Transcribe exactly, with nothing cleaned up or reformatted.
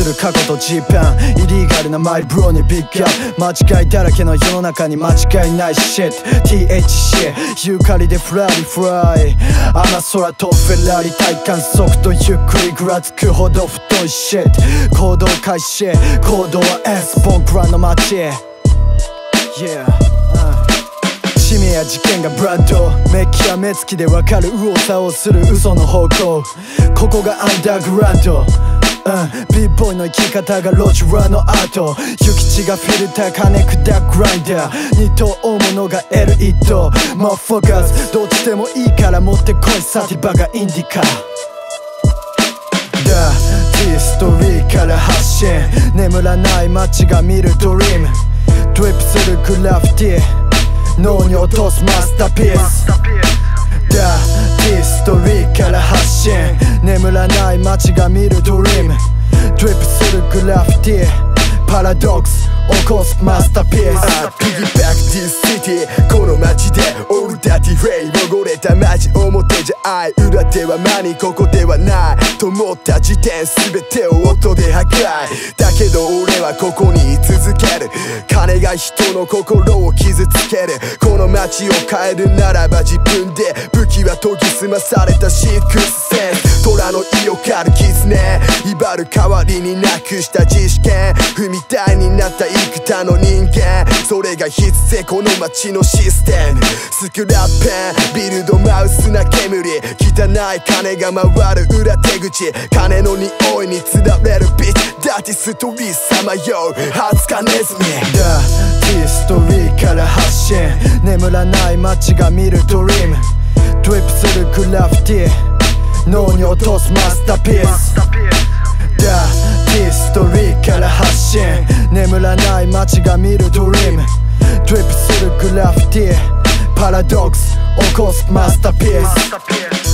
る過去とジーパン、イリーガルなマイブロにビッグアップ、間違いだらけの世の中に間違いないシット ティーエイチシー ユーカリでフラリフライ、雨空とフェラーリ、体感速度ゆっくりぐらつくほど太いシット、行動開始、行動は S ボンクラの街、yeah、使命や事件がブラッド、メッキや目つきでわかる右往左往する嘘の方向、ここがアンダーグラウンド、うん、ビーボーイの生き方がロジュラのアート、諭吉がフィルター金砕くグラインダー、二頭追うものが エル 一頭、マッフォーカスどっちでもいいから持ってこい、サティバがインディカだ、ヒストリーから発信、眠らない街が見るドリーム、ドリップするグラフィティ、脳に落とすマスターピースだ、ヒストリーから発信、眠らない街が見るドリーム、ドリップするグラフィティ、パラドックス起こすマスターピース、 ピギーバックディスシティ、この街でオールダーティフレイ、汚れた街表じゃ愛、裏ではマニここではないと思った時点、全てを音で破壊、だけど俺はここに居続ける、金が人の心を傷つける、この街を変えるならば自分で、武器は研ぎ澄まされたシックスセンス、虎の意を狩る絆、威張る代わりになくした自主権、踏みたいになった幾多の人間、それが必須この街のシステム、スクラッペンビルドマウスな煙、汚い金が回る裏手口、金の匂いにつられるビッチ、ダーティストリーさまようハツカネズミだ、ヒストリーから発信、眠らない街が見るドリーム、ドリップするグラフィティ、脳に落とすマスターピースだ、ヒストリーから発信、眠らない街が見るドリーム、ドリップするグラフィティ、パラドックス起こすマスターピース。